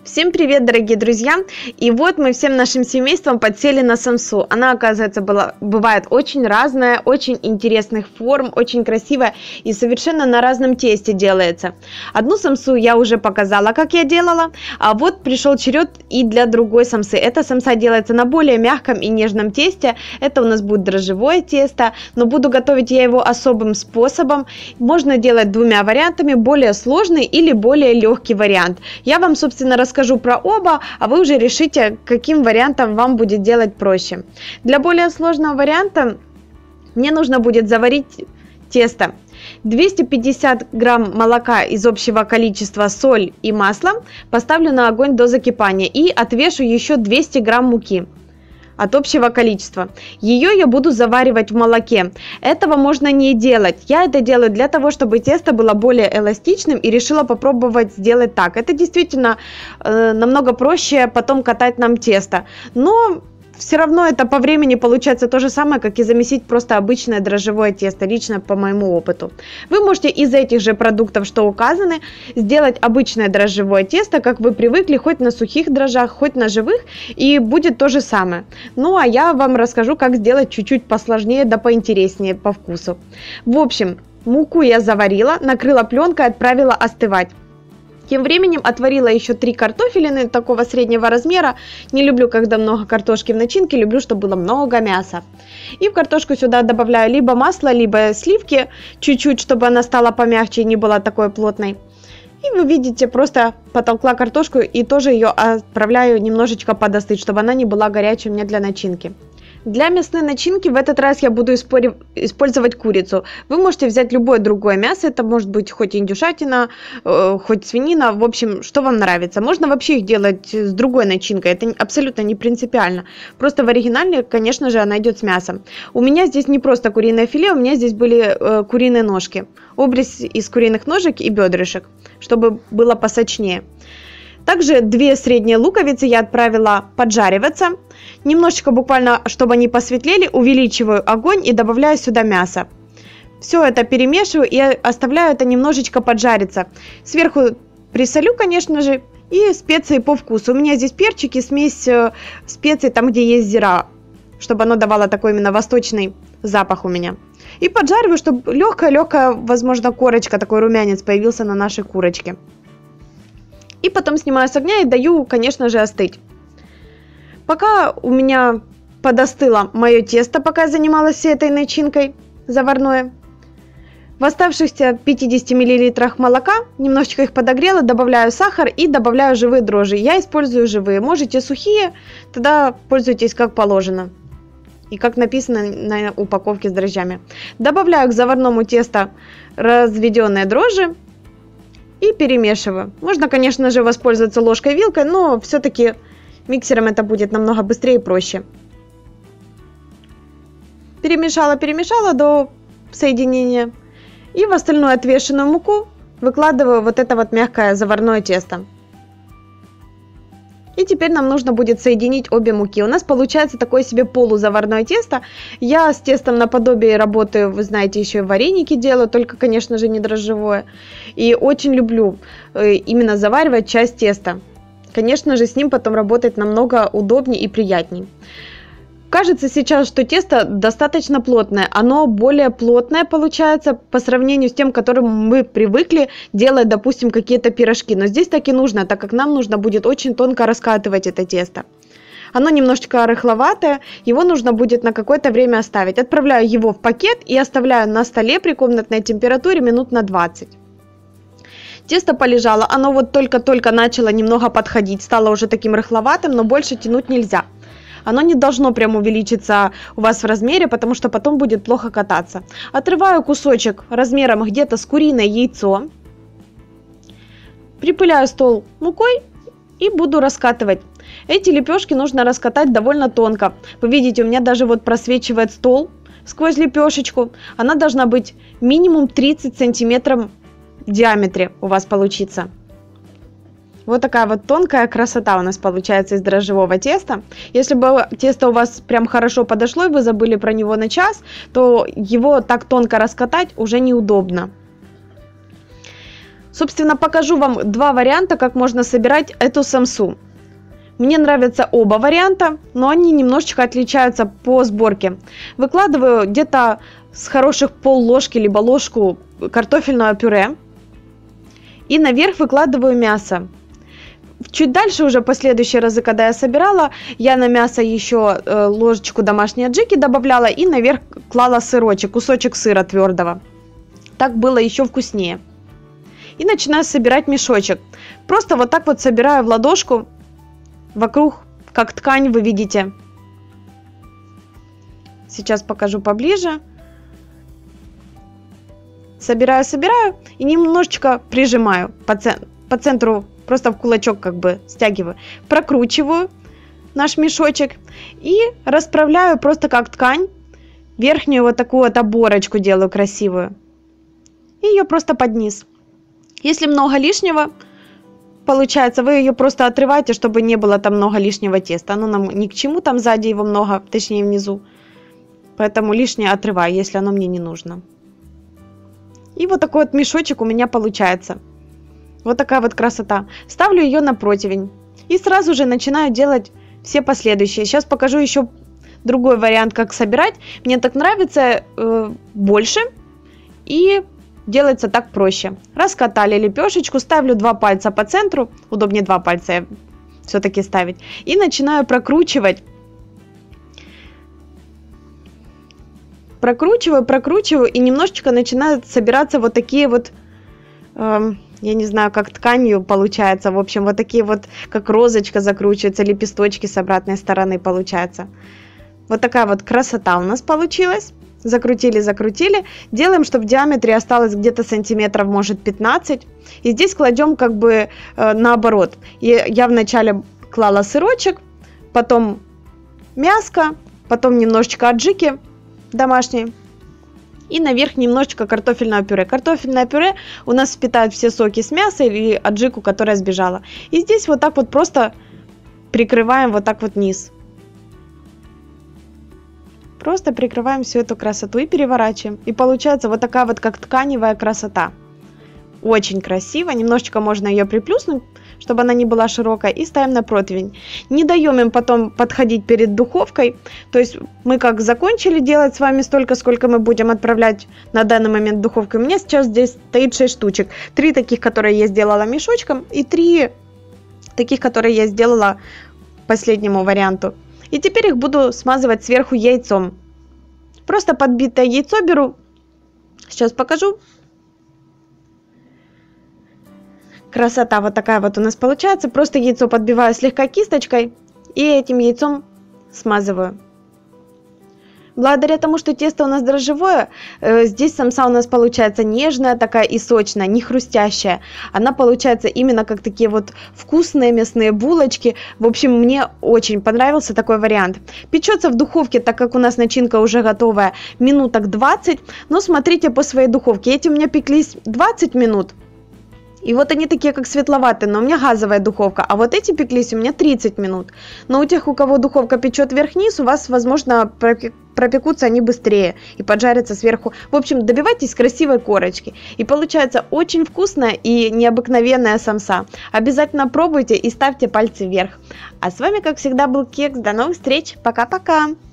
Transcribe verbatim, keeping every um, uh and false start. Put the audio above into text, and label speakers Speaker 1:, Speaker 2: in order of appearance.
Speaker 1: Всем привет, дорогие друзья! И вот мы всем нашим семейством подсели на самсу. Она, оказывается, была, бывает очень разная, очень интересных форм, очень красивая и совершенно на разном тесте делается. Одну самсу я уже показала, как я делала, а вот пришел черед и для другой самсы. Эта самса делается на более мягком и нежном тесте. Это у нас будет дрожжевое тесто, но буду готовить я его особым способом. Можно делать двумя вариантами, более сложный или более легкий вариант. Я вам, собственно, расскажу Скажу про оба, а вы уже решите, каким вариантом вам будет делать проще. Для более сложного варианта мне нужно будет заварить тесто. двести пятьдесят грамм молока из общего количества, соль и масло поставлю на огонь до закипания и отвешу еще двести грамм муки от общего количества. Ее я буду заваривать в молоке. Этого можно не делать. Я это делаю для того, чтобы тесто было более эластичным, и решила попробовать сделать так. Это действительно э, намного проще потом катать нам тесто. Но все равно это по времени получается то же самое, как и замесить просто обычное дрожжевое тесто, лично по моему опыту. Вы можете из этих же продуктов, что указаны, сделать обычное дрожжевое тесто, как вы привыкли, хоть на сухих дрожжах, хоть на живых, и будет то же самое. Ну а я вам расскажу, как сделать чуть-чуть посложнее, да поинтереснее по вкусу. В общем, муку я заварила, накрыла пленкой, отправила остывать. Тем временем отварила еще три картофелины такого среднего размера. Не люблю, когда много картошки в начинке, люблю, чтобы было много мяса. И в картошку сюда добавляю либо масло, либо сливки, чуть-чуть, чтобы она стала помягче и не была такой плотной. И вы видите, просто потолкла картошку и тоже ее отправляю немножечко подостыть, чтобы она не была горячей у меня для начинки. Для мясной начинки в этот раз я буду использовать курицу. Вы можете взять любое другое мясо, это может быть хоть индюшатина, хоть свинина, в общем, что вам нравится. Можно вообще их делать с другой начинкой, это абсолютно не принципиально. Просто в оригинале, конечно же, она идет с мясом. У меня здесь не просто куриное филе, у меня здесь были куриные ножки. Обрез из куриных ножек и бедрышек, чтобы было посочнее. Также две средние луковицы я отправила поджариваться. Немножечко буквально, чтобы они посветлели, увеличиваю огонь и добавляю сюда мясо. Все это перемешиваю и оставляю это немножечко поджариться. Сверху присолю, конечно же, и специи по вкусу. У меня здесь перчик и смесь специй там, где есть зира, чтобы оно давало такой именно восточный запах у меня. И поджариваю, чтобы легкая-легкая, возможно, корочка, такой румянец появился на нашей курочке. И потом снимаю с огня и даю, конечно же, остыть. Пока у меня подостыло мое тесто, пока я занималась всей этой начинкой заварной, в оставшихся пятидесяти миллилитрах молока немножечко их подогрела, добавляю сахар и добавляю живые дрожжи. Я использую живые, можете сухие, тогда пользуйтесь как положено. И как написано на упаковке с дрожжами. Добавляю к заварному тесту разведенные дрожжи. И перемешиваю. Можно, конечно же, воспользоваться ложкой-вилкой, но все-таки миксером это будет намного быстрее и проще. Перемешала-перемешала до соединения. И в остальную отвешенную муку выкладываю вот это вот мягкое заварное тесто. И теперь нам нужно будет соединить обе муки. У нас получается такое себе полузаварное тесто. Я с тестом наподобие работаю, вы знаете, еще и вареники делаю, только, конечно же, не дрожжевое. И очень люблю именно заваривать часть теста. Конечно же, с ним потом работать намного удобнее и приятнее. Кажется сейчас, что тесто достаточно плотное. Оно более плотное получается по сравнению с тем, к которому мы привыкли делать, допустим, какие-то пирожки. Но здесь так и нужно, так как нам нужно будет очень тонко раскатывать это тесто. Оно немножечко рыхловатое, его нужно будет на какое-то время оставить. Отправляю его в пакет и оставляю на столе при комнатной температуре минут на двадцать. Тесто полежало, оно вот только-только начало немного подходить, стало уже таким рыхловатым, но больше тянуть нельзя. Оно не должно прям увеличиться у вас в размере, потому что потом будет плохо кататься. Отрываю кусочек размером где-то с куриное яйцо. Припыляю стол мукой и буду раскатывать. Эти лепешки нужно раскатать довольно тонко. Вы видите, у меня даже вот просвечивает стол сквозь лепешечку. Она должна быть минимум тридцать сантиметров в диаметре у вас получится. Вот такая вот тонкая красота у нас получается из дрожжевого теста. Если бы тесто у вас прям хорошо подошло и вы забыли про него на час, то его так тонко раскатать уже неудобно. Собственно, покажу вам два варианта, как можно собирать эту самсу. Мне нравятся оба варианта, но они немножечко отличаются по сборке. Выкладываю где-то с хороших пол ложки либо ложку картофельного пюре. И наверх выкладываю мясо. Чуть дальше, уже последующие разы, когда я собирала, я на мясо еще э, ложечку домашней аджики добавляла и наверх клала сырочек, кусочек сыра твердого. Так было еще вкуснее. И начинаю собирать мешочек. Просто вот так вот собираю в ладошку, вокруг, как ткань, вы видите. Сейчас покажу поближе. Собираю, собираю и немножечко прижимаю по, цен по центру, просто в кулачок как бы стягиваю. Прокручиваю наш мешочек и расправляю просто как ткань. Верхнюю вот такую вот оборочку делаю красивую. И ее просто под низ. Если много лишнего получается, вы ее просто отрываете, чтобы не было там много лишнего теста. Оно нам ни к чему, там сзади его много, точнее внизу. Поэтому лишнее отрываю, если оно мне не нужно. И вот такой вот мешочек у меня получается. Вот такая вот красота. Ставлю ее на противень. И сразу же начинаю делать все последующие. Сейчас покажу еще другой вариант, как собирать. Мне так нравится э, больше. И делается так проще. Раскатали лепешечку. Ставлю два пальца по центру. Удобнее два пальца все-таки ставить. И начинаю прокручивать. Прокручиваю, прокручиваю, и немножечко начинают собираться вот такие вот, э, я не знаю, как тканью получается, в общем, вот такие вот, как розочка закручивается, лепесточки с обратной стороны получается. Вот такая вот красота у нас получилась. Закрутили, закрутили. Делаем, чтобы в диаметре осталось где-то сантиметров, может, пятнадцать. И здесь кладем как бы э, наоборот. И я вначале клала сырочек, потом мяско, потом немножечко аджики домашней. И наверх немножечко картофельного пюре. Картофельное пюре у нас впитает все соки с мяса или аджику, которая сбежала. И здесь вот так вот просто прикрываем вот так вот низ. Просто прикрываем всю эту красоту и переворачиваем. И получается вот такая вот как тканевая красота. Очень красиво. Немножечко можно ее приплюснуть, чтобы она не была широкая. И ставим на противень. Не даем им потом подходить перед духовкой. То есть мы как закончили делать с вами столько, сколько мы будем отправлять на данный момент в духовку. У меня сейчас здесь стоит шесть штучек. три таких, которые я сделала мешочком. И три таких, которые я сделала последнему варианту. И теперь их буду смазывать сверху яйцом. Просто подбитое яйцо беру. Сейчас покажу. Красота вот такая вот у нас получается. Просто яйцо подбиваю слегка кисточкой и этим яйцом смазываю. Благодаря тому, что тесто у нас дрожжевое, э, здесь самса у нас получается нежная такая и сочная, не хрустящая. Она получается именно как такие вот вкусные мясные булочки. В общем, мне очень понравился такой вариант. Печется в духовке, так как у нас начинка уже готовая, минуток двадцать. Но смотрите по своей духовке. Эти у меня пеклись двадцать минут. И вот они такие как светловатые, но у меня газовая духовка. А вот эти пеклись у меня тридцать минут. Но у тех, у кого духовка печет вверх-вниз, у вас, возможно, пропекутся они быстрее и поджарятся сверху. В общем, добивайтесь красивой корочки. И получается очень вкусная и необыкновенная самса. Обязательно пробуйте и ставьте пальцы вверх. А с вами, как всегда, был Кекс. До новых встреч. Пока-пока.